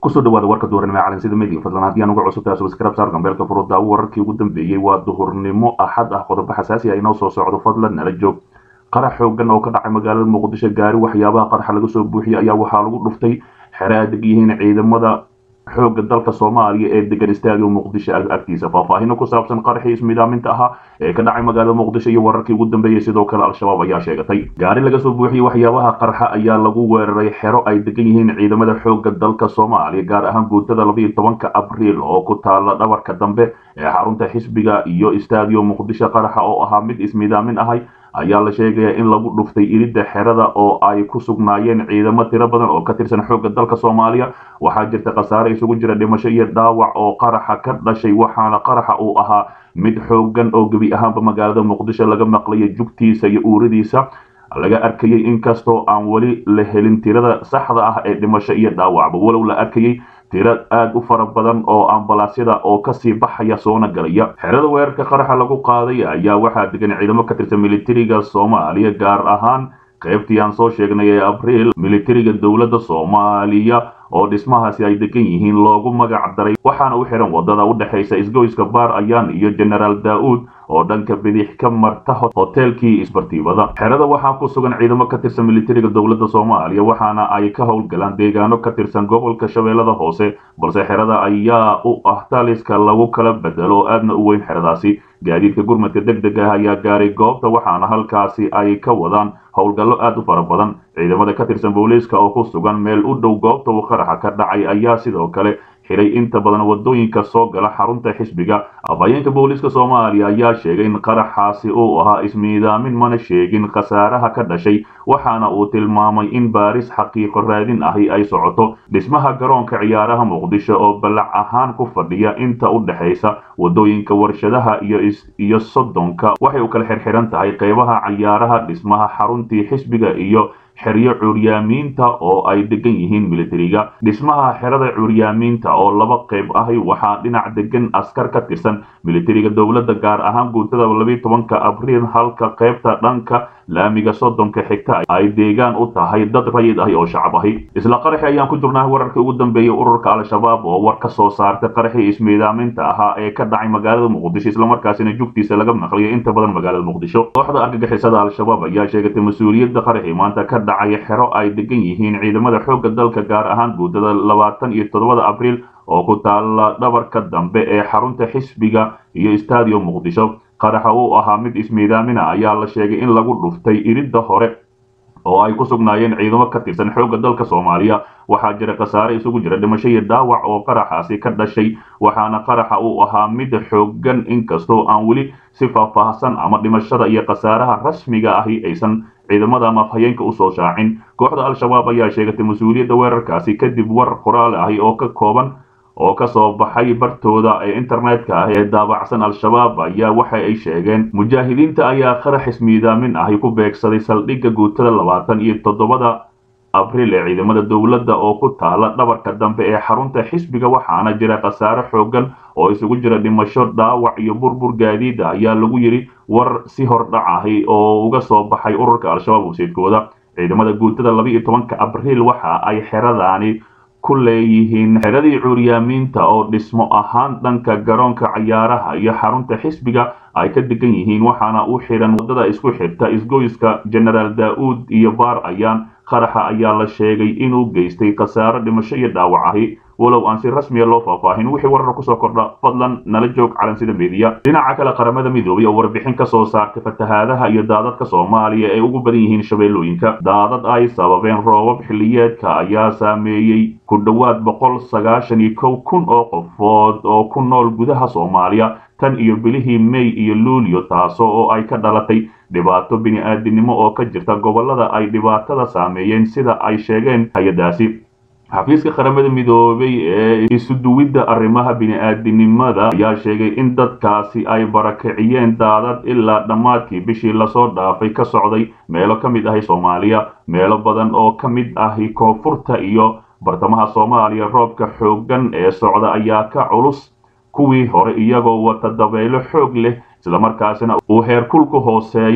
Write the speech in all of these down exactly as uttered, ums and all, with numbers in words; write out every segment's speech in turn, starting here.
kusoo dhawaada warka duhurnimo ee calansida media fadlan haddii aan uga cusubtahay subscribe saar gambeelka furudda wararkii ugu dambeeyey waa duhurnimo axad ah qodobo xasaasi ah inoo soo socdo fadlan nala joog qarax xoogan oo ka dhacay magaalada muqdisho gaari waxyaabaha qaraxa laga soo buuxiyey ayaa waxaa lagu dhuftay xere ay deg yihiin ciidamada xoogga dalka Soomaaliya ee degan istaaga Muqdisho agtiisa faahfaahin ku saabsan qaraxii ismidaaminta ahaa ee ka dhacay magaalada Muqdisho iyo wararkii ugu dambeeyay sidoo kale al-shabaab ayaa sheegatay gaari laga soo buuxiyey waxyaabaha qaraxa ayaa lagu weeraray xero ay degan yihiin ciidamada xoogga dalka Soomaaliya gaar ahaan guutada laba iyo tobanka Abriil oo ku taala dhabarka dambe ee xarunta xisbiga iyo istaaga Muqdisho qaraxa oo ahaa mid ismidaamin ahay ayaa la sheegay in lagu dhuftay iridda xerada oo ay ku sugnaayeen ciidamo tiro badan oo ka tirsan xoogga dalka Soomaaliya waxaa jirta khasaare isugu jira dhimasho iyo dhaawac oo qaraxa ka dhashay waxaana qaraxa uu ahaa mid xoogan oo gabi ahaanba magaalada Muqdisho laga maqlay jugtiisa iyo uuridiisa laga arkayay inkastoo aan wali la helin tirada saxda ah ee dhimasho iyo dhaawacba walow la arkayay tiro aad u fara badan oo ambalaasyada oo ka sii baxaya soona galaya xerada weerarka qaraxa lagu qaaday ayaa waxaa degan ciidamo ka tirsan militariga Soomaaliya gaar ahaan qaybtii aan soo sheegnay ee Abriil militariga dawladda Soomaaliya oo dhismahaasi ay degan yihiin loogu magac daray waxaana u xiran wadada u dhaxaysa isgoyska Baar Ayaan iyo General Daawud oo dhanka bidix ka marta hotelkii isbartiibada xerada waxaa ku sugan ciidamo ka tirsan militariga dawladda Soomaaliya waxaana ay ka howlgalaan deegaano ka tirsan gobolka Shabeellada Hoose balse xerada ayaa u ah taliska lagu kala bedelo aadna u weyn xeradaasi gaadiidka gurmadka degdega ah ayaa gaaray goobta waxaana halkaasi ay ka wadaan howlgallo aad u fara badan ciidamada ka tirsan booliiska oo ku sugan meel u dhow goobta uu qaraxa ka dhacay ayaa sidoo kale xiray inta badan wadooyinka soo gala xarunta xisbiga afhayeenka booliiska Soomaaliya ayaa sheegay in qaraxaasi uu ahaa ismiidaamin mana sheegin khasaaraha ka dhashay waxaana uu tilmaamay in baaris xaqiiqo raadin ahi ay socoto dhismaha garoonka ciyaaraha Muqdisho oo balac ahaan ku fadhiya inta u dhaxaysa wadooyinka warshadaha iyo iyo Sodonka waxay u kala xirxiran tahay qaybaha ciyaaraha dhismaha xaruntii xisbiga iyo xeryo cuuryaamiinta oo ay degan yihiin militariga dhismaha xerada cuuryaamiinta oo laba qayb ah waxaa dhinac degan askar ka tirsan militariga dawladda gaar ahaan guutada laba iyo tobanka Abriil halka qaybta dhanka laamiga Sodonka xigta ay deegaan u tahay dad rayid ah oo shacab ah isla qaraxi ayaan ku jirnaa wararkii ugu dambeeyay ururka al-shabaab oo war ka soo saartay qaraxii ismiidaaminta ahaa ee ka dhacay magaalada Muqdisho isla markaasina jugtiisa laga maqlay inta badan magaalada Muqdisho kooxda argagixisada al-shabaab ayaa sheegatay mas'uuliyadda qaraxii maanta ka dhacay xero ay degan yihiin ciidamada xoogga dalka gaar ahaan guutada labaatan iyo toddoba Abriil oo ku taala dhabarka dambe ee xarunta xisbiga iyo istaadio Muqdisho qaraxa uu ahaa mid ismiidaamina ayaa la sheegay in lagu dhuftay iridda hore oo ay ku sugnaayeen ciidamo ka tirsan xoogga dalka Soomaaliya waxaa jira khasaare isugu jira dhimasho iyo dhaawac oo qaraxaasi ka dhashay waxaana qaraxa uu ahaa mid xoogan inkastoo aan weli si faahfaahsan ama dhimashada iyo khasaaraha rasmiga ahi aysan ciidamada ama afhayeenka u soo shaacin kooxda al-shabaab ayaa sheegatay mas'uuliyadda weerarkaasi kadib war qoraal ahi oo ka kooban oo ka soo baxay bartooda ee internetka ah ee daabacsan al-shabaab ayaa waxa ay sheegeen mujaahidiinta ayaa qarax ismiidaamin ahi ku beegsaday saldhigga guutada labaatan iyo toddoba Abriil ee ciidamada dawladda oo ku taala dhabarka dambe ee xarunta xisbiga waxaana jira khasaare xoogan oo isugu jira dhimasho dhaawac iyo burbur gaadiid ayaa lagu yiri war si hordhac ahi oo uga soo baxay ururka al-shabaab wasiirkooda ciidamada guutada laba iyo tobanka Abriil waxa ay xeradaani ku leeyihiin xeradii cuuryaamiinta oo dhismo ahaan dhanka garoonka ciyaaraha iyo xarunta xisbiga ay ka degan yihiin waxaana u xiran wadada isku xirta isgoyska General Daawud iyo Baar Ayaan qaraxa ayaa la sheegay inuu geystay khasaare dhimasho iyo dhaawac ahi walow aan si rasmi ah loo faahfaahin wixii warar ku soo kordha fadlan nala joog calansida media dhinaca kale qaramada midoobay oo warbixin ka soo saartay fatahaadaha iyo daadadka Soomaaliya ee ugu badan yihiin shabeellooyinka daadad ay sababeen roobab xilliyeedka ayaa saameeyay ku dhawaad boqol sagaashan iyo kow kun oo qofood oo ku nool gudaha Soomaaliya tan iyo bilihii May iyo Luulyo taasoo oo ay ka dhalatay dhibaato bini'aadanimo oo ka jirta gobolada ay dhibaatada saameeyeen sida ay sheegeen hay'adaasi xafiiska qaramada midoobay ee isu duwidda arrimaha bini'aadanimada ayaa sheegay in dadkaasi ay barakiciyeen daadad ilaa dhammaadkii bishii la soo dhaafay ka socday meelo ka mid ah Soomaaliya meelo badan oo ka mid ah koonfurta iyo bartamaha Soomaaliya roobka xoogan ee socda ayaa ka culus kuwii hore iyagoo wata dabaylo xoog leh isla markaasina uu heerkulku hooseeyo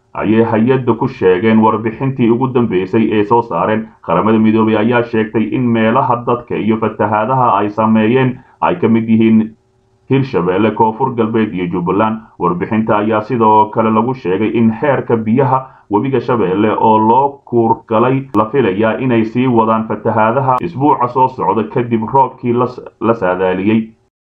ayay hay-adda ku sheegeen warbixintii ugu dambeysay ee soo saareen. qaramada midoobay ayaa sheegtay in meelaha dadka iyo fatahaadaha ay sameeyeen ay ka mid yihiin hirshabeelle, koonfur galbeed iyo jubbaland. warbixinta ayaa sidoo kale lagu sheegay in heerka biyaha webiga shabeelle oo loo kuurgalay la filayaa inay sii wadaan fatahaadaha isbuuca soo socda kadib roobkii la saadaaliyey.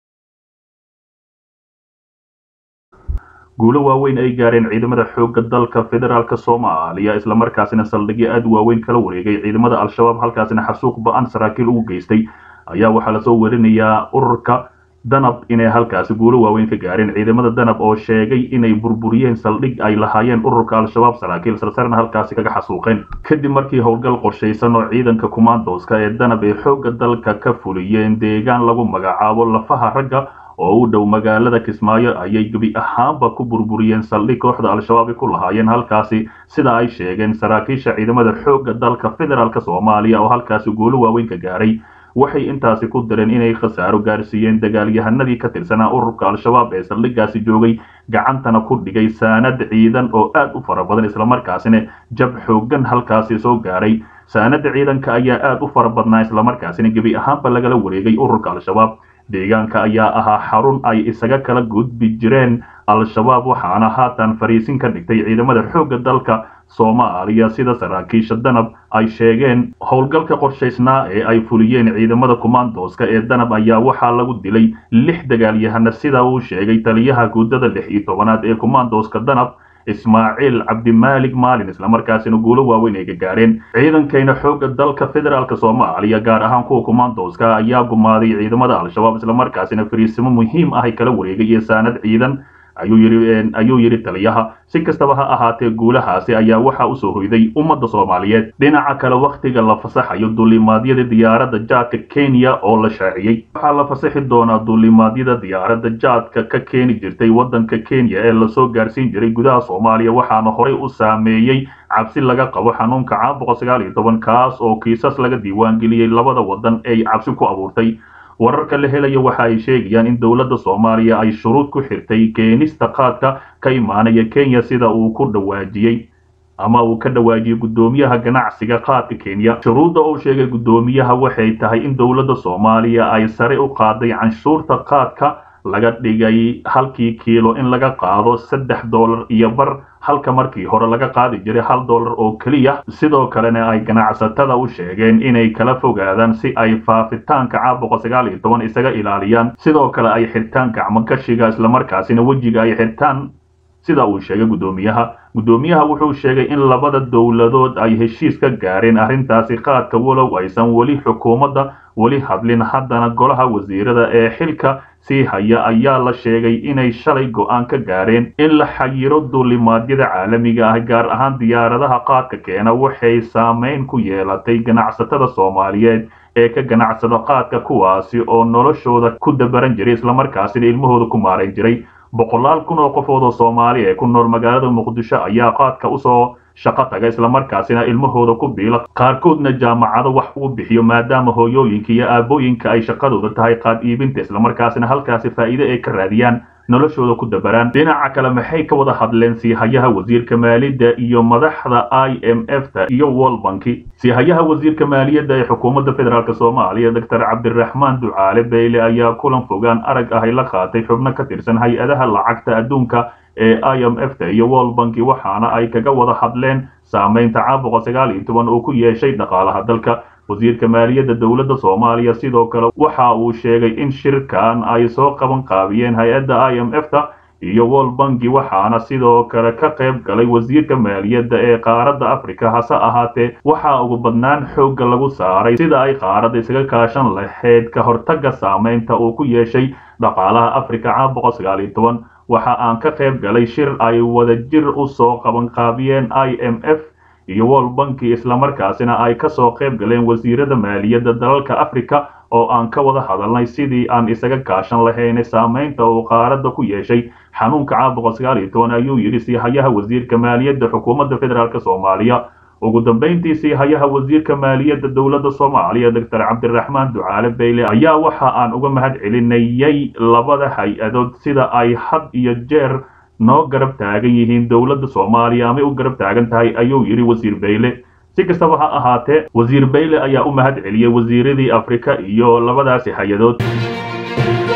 guulo waaweyn ay gaareen ciidamada xoogga dalka federaalk Soomaaliya isla markaasina saldhigyo aad waaweyn kala wareegay ciidamada al-shabaab halkaasina xasuuq ba'an saraakiil ugu geystay ayaa waxaa la soo warinayaa ururka danab inay halkaasi guulo waaweyn ka gaareen. ciidamada danab oo sheegay inay burburiyeen saldhig ay lahaayeen ururka al-shabaab saraakiil sarsarna halkaasi kaga xasuuqeen kadib markii howlgal qorshaysan oo ciidanka kumaandooska ee danab ee xoogga dalka ka fuliyeen deegaan lagu magacaabo lafaha ragga oo u dhow magaalada Kismaayo ayay gebi ahaanba ku burburiyeen saldhig kooxda al-shabaab ku lahaayeen halkaasi sida ay sheegeen saraakiisha ciidamada xoogga dalka federaalk Soomaaliya oo halkaasi guulo waaweyn ka gaaray. waxay intaasi ku dareen inay khasaaro gaarsiiyeen dagaalyahanadii ka tirsanaa ururka al-shabaab ee saldhigaasi joogay gacantana ku dhigay saanad ciidan oo aad u fara badan isla markaasina jab xoogan halkaasi soo gaaray. saanada ciidanka ayaa aad u fara badnaa isla markaasina gebi ahaanba lagala wareegay ururka al-shabaab. deegaanka ayaa ahaa xarun ay isaga kala gudbi jireen al-shabaab waxaana haatan fariisin ka dhigtay ciidamada xoogga dalka Soomaaliya sida saraakiisha danab ay sheegeen. howlgalka qorshaysnaa ee ay fuliyeen ciidamada kumaandooska ee danab ayaa waxaa lagu dilay lix dagaalyahana sida uu sheegay taliyaha guudada lix iyo tobanaad ee kumaandooska danab Ismaaciil Cabdimaalig Maalin isla markaasina guulo waaweyn ay ka gaareen. ciidankayna xoogga dalka federaalk Soomaaliya gaar ahaan kuwa kumaandooska ayaa gumaaday ciidamada al-shabaab isla markaasina fariisimo muhiim ah ay kala wareegay iyo saanad ciidan ayuu yiri ayuu yiri taliyaha. si kastaba ha ahaatee guulahaasi ayaa waxa u soo hoyday ummadda Soomaaliyeed. dhinaca kale waqtiga la fasaxayo duulimaadyada diyaaradda jaadka Kenya oo la shaaciyay waxaa la fasaxi doonaa duulimaadyada diyaaradda jaadka ka keeni jirtay wadanka Kenya ee la soo gaarsiin jiray gudaha Soomaaliya waxaana horey u saameeyay cabsi laga qabo xanuunka caabuqa sagaal iyo toban kaas oo kiisas laga diiwaan geliyay labada wadan ay cabsi ku abuurtay. wararka la helayo waxa ay sheegayaan in dawladda Soomaaliya ay shuruud ku xirtay keenista qaadka ka imaanaya Kenya sida uu ku dhawaajiyay ama uu ka dhawaajiyay gudoomiyaha ganacsiga qaadka Kenya. shuruudda uu sheegay gudoomiyaha waxay tahay in dawladda Soomaaliya ay sare u qaaday canshuurta qaadka laga dhigay halkii kiilo in laga qaado saddex dollar iyo bar halka markii hore laga qaadi jiray hal dollar oo kaliya. sidoo kalena ay ganacsatada u sheegeen inay kala fogaadaan si ay faafitaanka caabuqa sagaal iyo toban isaga ilaaliyaan. sidoo kale ay xirtaan gacmo gashiga isla markaasina wajiga ay xirtaan sida uu sheegay gudoomiyaha. gudoomiyaha wuxuu sheegay in labada dawladood ay heshiis ka gaareen arrintaasi qaadka walow aysan weli xukuumadda weli hadlin. haddana golaha wasiirada ee xilka sii haya ayaa la sheegay inay shalay go'aan ka gaareen in la xayiro duulimaadyada caalamiga ah gaar ahaan diyaaradaha qaadka keena. waxay saameyn ku yeelatay ganacsatada Soomaaliyeed ee ka ganacsada qaadka kuwaasi oo noloshooda ku dabaran jiray isla markaasina ilmahooda ku maareyn jiray. boqolaal kun oo qofood oo Soomaali ee ku nool magaalada Muqdisho ayaa qaadka u soo shaqo taga isla markaasina ilmahooda ku biila qaarkoodna jaamacado wax ugu bixiyo maadaama hooyooyinka iyo aabooyinka ay shaqadooda tahay qaad iibinta isla markaasina halkaasi faa'iido ay ka raadiyaan noloshooda ku dabaraan. dhinaca kale maxay ka wada hadleen siihayaha wasiirka maaliyadda iyo madaxda I M F ta iyo World Bank. siihayaha wasiirka maaliyadda ee xukuumadda federaalk Soomaaliya Doctor Cabdiraxmaan Ducaale Beyle ayaa kulan fogaan arag ah la qaatay xubno ka tirsan hay-adaha lacagta adduunka ee I M F ta iyo World Bank waxaana ay kaga wada hadleen saameynta caabuqa sagaal iyo toban oo ku yeeshay dhaqaalaha dalka. wasiirka maaliyadda dawladda Soomaaliya sidoo kale waxa uu sheegay in shirkan ay soo qaban qaabiyeen hay-adda I M F ta iyo World Bank waxaana sidoo kale ka qayb galay wasiirka maaliyadda ee qaaradda Afrika. hase ahaatee waxa ugu badnaan xoogga lagu saaray sida ay qaaradda isaga kaashan lahayd ka hortagga saameynta uu ku yeeshay dhaqaalaha Afrika caabuqa sagaal iyo toban. waxa aan ka qayb galay shir ay wadajir u soo qaban qaabiyeen I M F iyo World Bank isla markaasina ay ka soo qayb galeen wasiirada maaliyadda dalalka Afrika oo aan ka wada hadalnay sidii aan isaga kaashan lahayn saameynta uu qaaradda ku yeeshay xanuunka caabuqa sagaal iyo toban ayuu yiri siihayaha wasiirka maaliyadda xukuumadda federaalk Soomaaliya. ugu dambeyntii siihayaha wasiirka maaliyadda dawladda Soomaaliya Doctor Cabdiraxmaan Ducaale Beyle ayaa waxa aan uga mahad celinayay labada hay-adood sida ay had iyo jeer noo garab taagan yihiin dowladda Soomaaliya ama u garab taagan tahay ayuu yiri wasiir Bayle si kastaba ha ahaatee wasiir Bayle ayaa u mahad celiyay wasiiradii Afrika iyo labadaasi hayadood